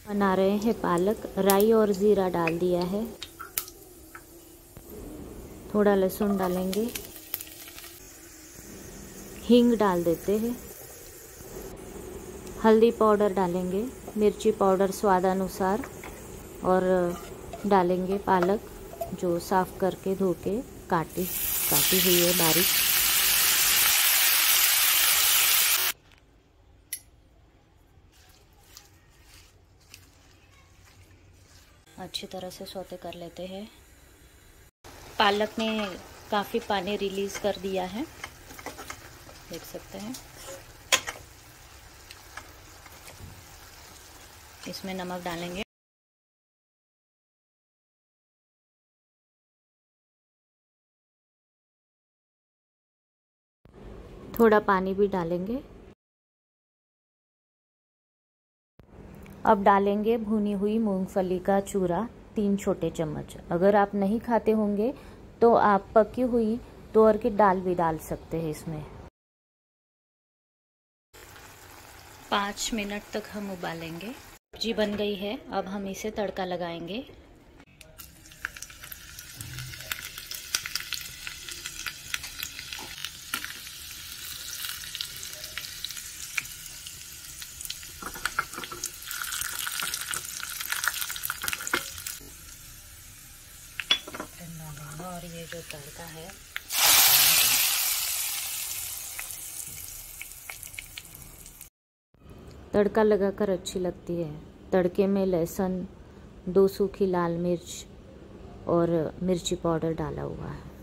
बना रहे हैं पालक। राई और ज़ीरा डाल दिया है। थोड़ा लहसुन डालेंगे। हींग डाल देते हैं। हल्दी पाउडर डालेंगे। मिर्ची पाउडर स्वादानुसार। और डालेंगे पालक जो साफ़ करके धो के काटी हुई है बारीक। अच्छी तरह से सौते कर लेते हैं। पालक ने काफ़ी पानी रिलीज़ कर दिया है, देख सकते हैं। इसमें नमक डालेंगे। थोड़ा पानी भी डालेंगे। अब डालेंगे भुनी हुई मूंगफली का चूरा 3 छोटे चम्मच। अगर आप नहीं खाते होंगे तो आप पकी हुई तुअर की दाल भी डाल सकते हैं इसमें। 5 मिनट तक हम उबालेंगे। सब्जी बन गई है। अब हम इसे तड़का लगाएंगे। और ये जो तड़का है तड़का लगाकर अच्छी लगती है। तड़के में लहसुन, 2 सूखी लाल मिर्च और मिर्ची पाउडर डाला हुआ है।